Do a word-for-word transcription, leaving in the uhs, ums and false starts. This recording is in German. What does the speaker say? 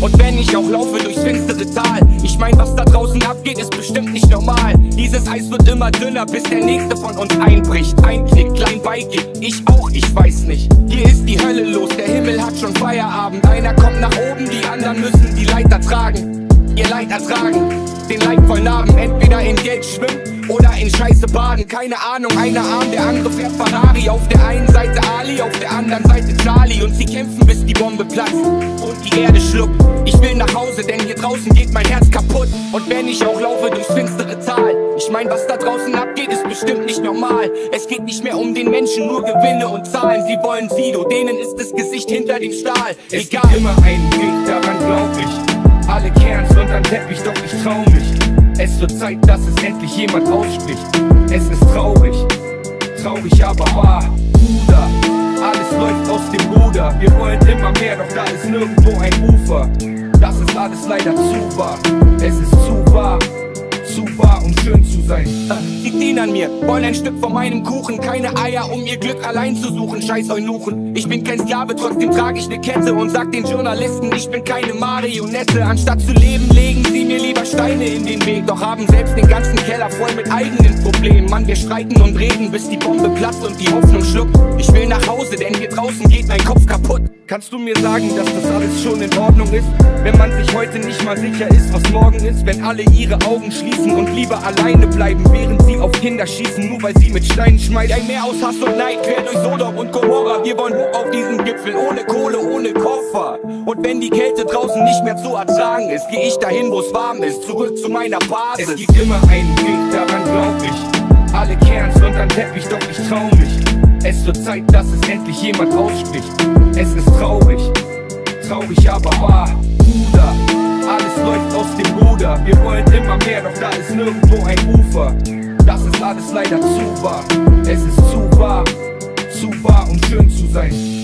Und wenn ich auch laufe durchs finstere Tal, ich mein, was da draußen abgeht, ist bestimmt nicht normal. Dieses Eis wird immer dünner, bis der nächste von uns einbricht. Ein Klick, klein beigibt, ich auch, ich weiß nicht. Hier ist die Hölle los, der Himmel hat schon Feierabend. Einer kommt nach oben, die anderen müssen die Leiter tragen. Ihr Leid ertragen, den Leib voll Narben. Entweder in Geld schwimmen oder in Scheiße baden. Keine Ahnung, einer arm, der andere fährt Ferrari. Auf der einen Seite Ali, auf der anderen Seite Charlie. Und sie kämpfen, bis die Bombe platzt und die Erde schluckt. Ich will nach Hause, denn hier draußen geht mein Herz kaputt. Und wenn ich auch laufe durchs finstere Tal, ich mein, was da draußen abgeht, ist bestimmt nicht normal. Es geht nicht mehr um den Menschen, nur Gewinne und Zahlen. Sie wollen Sido, denen ist das Gesicht hinter dem Stahl. Es gibt immer einen Weg, daran glaub ich. Alle kehren's unterm Teppich, doch ich trau mich. Es wird Zeit, dass es endlich jemand ausspricht. Es ist traurig, traurig aber wahr. Bruder, alles läuft aus dem Ruder. Wir wollen immer mehr, doch da ist nirgendwo ein Ufer. Das ist alles leider zu wahr. Es ist zu wahr, zu wahr, um schön zu sein. Sie ziehen an mir, wollen ein Stück von meinem Kuchen. Keine Eier, um ihr Glück allein zu suchen. Scheiß Eunuchen, ich bin kein Sklave, trotzdem trage ich ne Kette. Und sag den Journalisten, ich bin keine Marionette. Anstatt zu leben, legen sie mir lieber Steine in den Weg. Doch haben selbst den ganzen Keller voll mit eigenen Problemen. Mann, wir streiten und reden, bis die Bombe platzt und die Hoffnung schluckt. Ich will nach Hause, denn hier draußen geht mein Kopf kaputt. Kannst du mir sagen, dass das alles schon in Ordnung ist? Wenn man sich heute nicht mal sicher ist, was morgen ist. Wenn alle ihre Augen schließen und lieber alleine bleiben, während sie auf Kinder schießen, nur weil sie mit Steinen schmeißen. Ein Meer aus Hass und Neid, quer durch Sodom und Gomorra. Wir wollen hoch auf diesen Gipfel, ohne Kohle, ohne Koffer. Und wenn die Kälte draußen nicht mehr zu ertragen ist, geh ich dahin, wo es warm ist, zurück zu meiner Basis. Es gibt immer einen Weg, daran glaub ich. Alle kehren's unterm Teppich, doch ich trau mich. Es wird Zeit, dass es endlich jemand ausspricht. Es ist traurig, traurig aber wahr. Bruder, alles läuft aus dem Ruder. Wir wollen immer mehr, doch da ist nirgendwo ein Ufer. Das ist alles leider zu wahr. Es ist zu wahr, zu wahr, um schön zu sein.